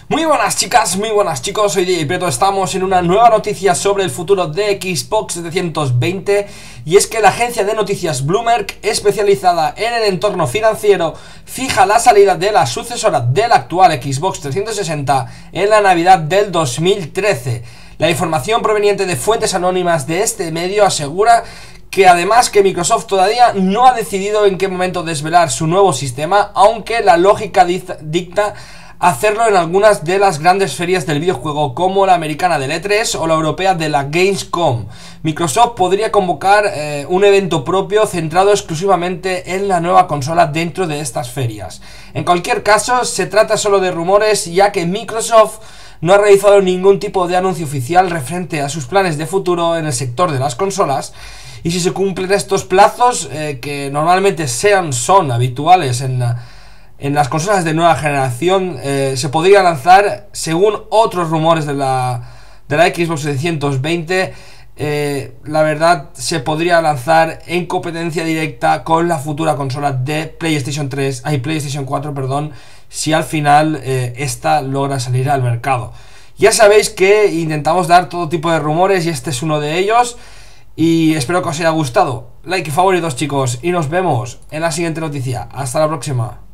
Muy buenas chicas, muy buenas chicos, soy DJ Preto. Estamos en una nueva noticia sobre el futuro de Xbox 720. Y es que la agencia de noticias Bloomberg, especializada en el entorno financiero, fija la salida de la sucesora del actual Xbox 360 en la Navidad del 2013. La información proveniente de fuentes anónimas de este medio asegura que además que Microsoft todavía no ha decidido en qué momento desvelar su nuevo sistema, aunque la lógica dicta hacerlo en algunas de las grandes ferias del videojuego, como la americana del E3 o la europea de la Gamescom. Microsoft podría convocar un evento propio centrado exclusivamente en la nueva consola dentro de estas ferias. En cualquier caso, se trata solo de rumores, ya que Microsoft no ha realizado ningún tipo de anuncio oficial referente a sus planes de futuro en el sector de las consolas. Y si se cumplen estos plazos, que normalmente son habituales en las consolas de nueva generación, se podría lanzar, según otros rumores de la Xbox 720, la verdad se podría lanzar en competencia directa con la futura consola de PlayStation 4, si al final esta logra salir al mercado. Ya sabéis que intentamos dar todo tipo de rumores y este es uno de ellos. Y espero que os haya gustado. Like y favoritos, chicos, y nos vemos en la siguiente noticia. Hasta la próxima.